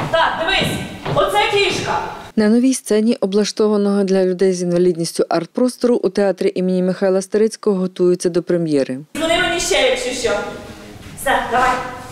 Так, дивись, оце кішка. На новій сцені, облаштованого для людей з інвалідністю арт-простору, у театрі імені Михайла Старицького готуються до прем'єри. Дзвони мені ще, якщо що. Все, давай.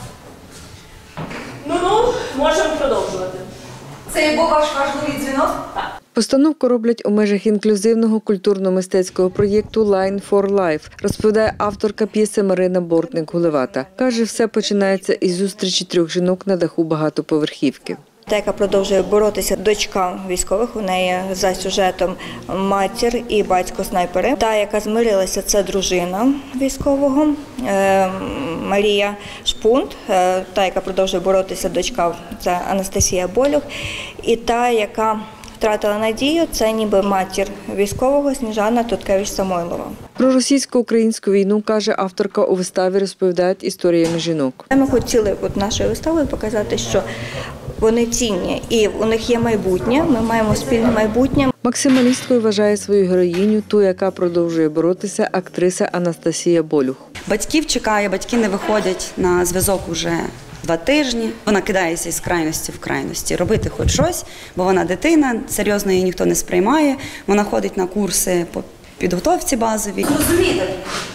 Ну, можемо продовжувати. Це і був ваш важливий дзвінок? Так. Постановку роблять у межах інклюзивного культурно-мистецького проєкту «Line for Life», розповідає авторка п'єси Марина Бортник-Гулевата. Каже, все починається із зустрічі 3 жінок на даху багатоповерхівки. Та, яка продовжує боротися, дочка військових, у неї за сюжетом матір і батько снайпери. Та, яка змирилася, це дружина військового Марія Шпунт. Та, яка продовжує боротися, дочка, це Анастасія Болюх. І та, яка втратила надію, це ніби матір військового Сніжана Туткевич-Самойлова. Про російсько-українську війну, каже авторка, у виставі розповідають історіями жінок. Ми хотіли нашою виставою показати, що вони цінні і у них є майбутнє, ми маємо спільне майбутнє. Максималісткою вважає свою героїню, ту, яка продовжує боротися, актриса Анастасія Болюх. Батьків чекає, батьки не виходять на зв'язок уже 2 тижні. Вона кидається із крайності в крайності, робити хоч щось, бо вона дитина, серйозно її ніхто не сприймає. Вона ходить на курси по підготовці базовій. Зрозуміти,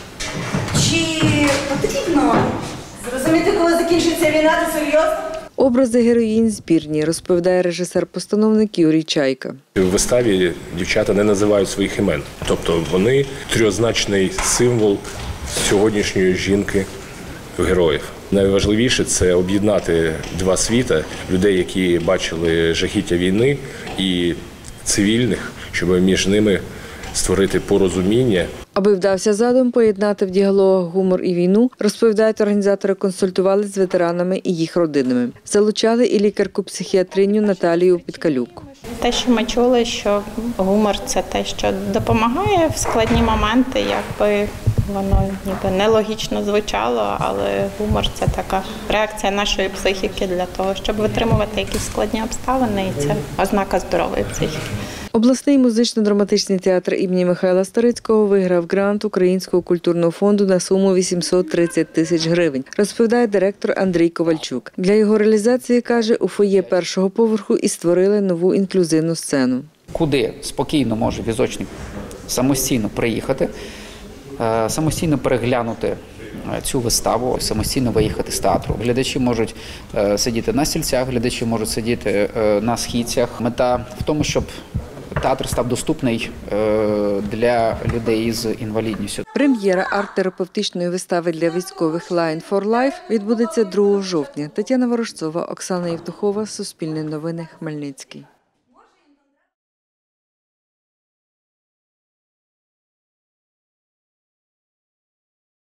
чи потрібно зрозуміти, коли закінчиться війна, це серйозно? Образи героїнь збірні, розповідає режисер-постановник Юрій Чайка. У виставі дівчата не називають своїх імен. Тобто вони трьохзначний символ сьогоднішньої жінки-героїв. Найважливіше – це об'єднати 2 світи, людей, які бачили жахіття війни, і цивільних, щоб між ними створити порозуміння. Аби вдався задум поєднати в діалогах гумор і війну, розповідають організатори, консультувалися з ветеранами і їх родинами. Залучали і лікарку-психіатриню Наталію Підкалюк. Те, що ми чули, що гумор – це те, що допомагає в складні моменти, якби воно ніби нелогічно звучало, але гумор – це така реакція нашої психіки для того, щоб витримувати якісь складні обставини, і це ознака здорової психіки. Обласний музично-драматичний театр імені Михайла Старицького виграв грант Українського культурного фонду на суму 830 тисяч гривень, розповідає директор Андрій Ковальчук. Для його реалізації, каже, у фоє 1-го поверху і створили нову інклюзивну сцену. Куди спокійно може візочник самостійно приїхати, самостійно переглянути цю виставу, самостійно виїхати з театру. Глядачі можуть сидіти на стільцях, глядачі можуть сидіти на східцях. Мета в тому, щоб театр став доступний для людей з інвалідністю. Прем'єра арт-терапевтичної вистави для військових «Line for Life» відбудеться 2 жовтня. Тетяна Ворожцова, Оксана Євтухова, Суспільне новини, Хмельницький.